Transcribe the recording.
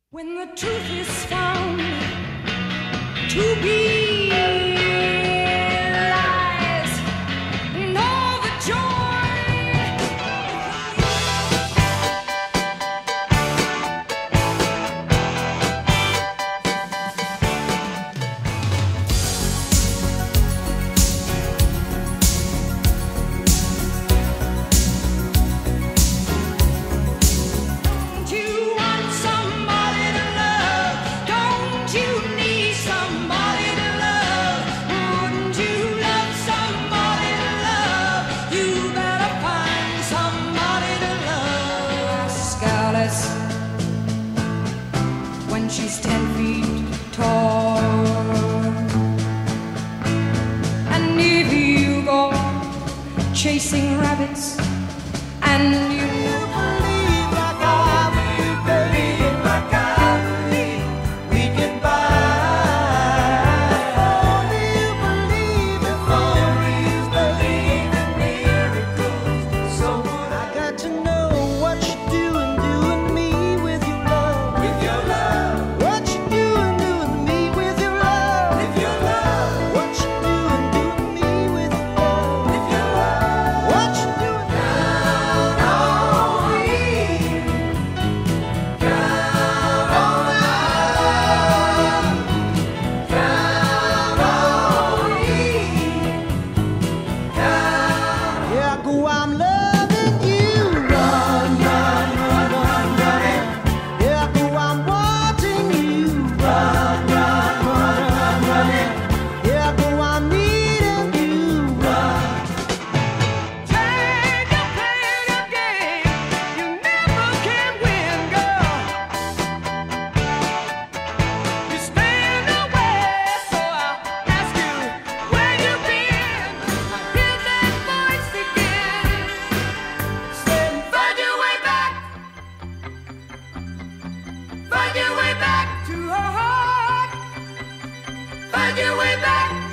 When the truth is found to be lies and all the when she's 10 feet tall. And if you go chasing rabbits and you believe like I believe, like I believe we can buy. Only you believe in stories, believe in miracles. So would I got to know what you're doing me with your love, with your love. What you doing me with your love, with your love. What you doing me with your love, with your love. What you doing down on me, down on love, down on me, down. Yeah, go, I'm loving you. Run, run, run, run, running. Yeah, go, I'm wanting you. Run, run, run, run, running. Yeah, go, I'm needing you. Run. Take a playing a game you never can win, girl. You stand away, so I'll ask you where you've been. I hear that voice again, saying, find your way back, find your way back to her heart, find your way back.